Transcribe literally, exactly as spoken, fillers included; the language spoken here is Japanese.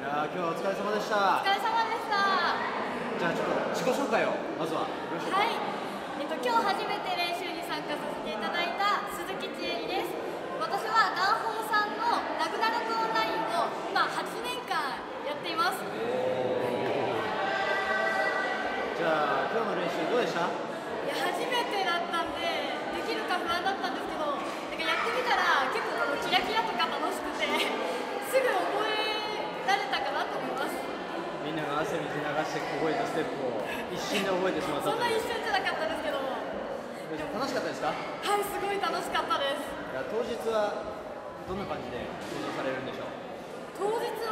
やー、今日はお疲れ様でしおた。 疲れ様でした。 じゃあちょっと自己紹介をまずはよろしいでしょうか。 はい、えっと、今日初めて練習に参加させていただいた鈴木千恵里です。私は南方さんのラグナロクオンラインを今はちねんかんやっています。 じゃあ今日の練習どうでした？ いや、初めてだったんでできるか不安だったんですけど、なんかやってみたら結構このキラキラとか楽しくてすぐ覚えられたかなと思います。 みんなが汗水流して覚えたステップを一瞬で覚えてしまったそんな一瞬じゃなかったですけど、 楽しかったですか？ はい、すごい楽しかったです。 いや当日はどんな感じで練習されるんでしょう？ 当日